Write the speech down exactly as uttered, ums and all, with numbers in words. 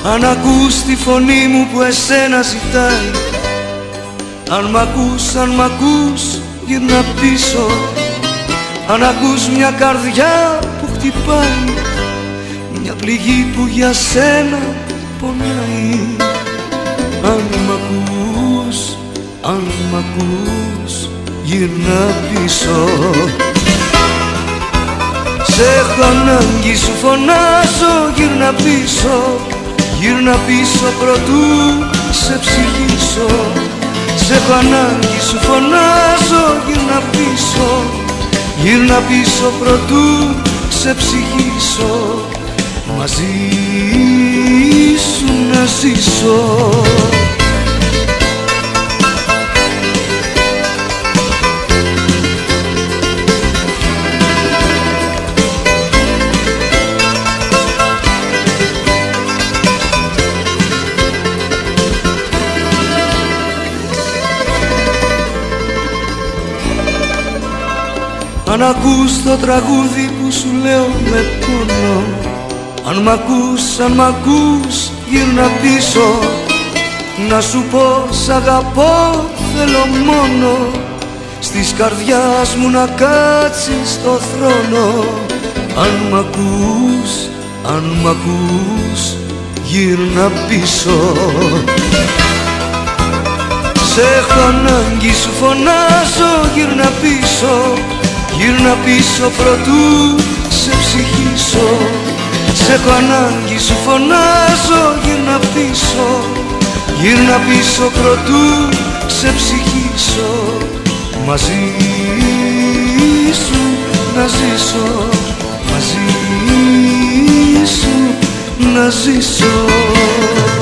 Αν ακούς τη φωνή μου που εσένα ζητάει, αν μ' ακούς, αν μ' ακούς, γυρνά πίσω. Αν ακούς μια καρδιά που χτυπάει, μια πληγή που για σένα πονάει. Αν μ' ακούς, αν μ' ακούς, γυρνά πίσω. Σ' έχω ανάγκη, σου φωνάζω, γυρνά πίσω. Γυρνά πίσω προτού σε ψυχήσω. Σ' έχω ανάγκη, σου φωνάζω, γυρνά πίσω. Γυρνά πίσω προτού σε ψυχήσω. Μαζί σου να ζήσω. Αν ακούς το τραγούδι που σου λέω με πόνο, αν μ' ακούς, αν μ' ακούς, γύρνα πίσω. Να σου πω σ' αγαπώ, θέλω μόνο στις καρδιάς μου να κάτσεις στο θρόνο. Αν μ' ακούς, αν μ' ακούς, γύρνα πίσω. Σ' έχω ανάγκη, σου φωνάζω, γύρνα πίσω. Γύρνα πίσω προτού σε ψυχήσω. Σ' έχω ανάγκη, σου φωνάζω, γύρνα πίσω. Γύρνα πίσω προτού σε ψυχήσω. Μαζί σου να ζήσω, μαζί σου να ζήσω.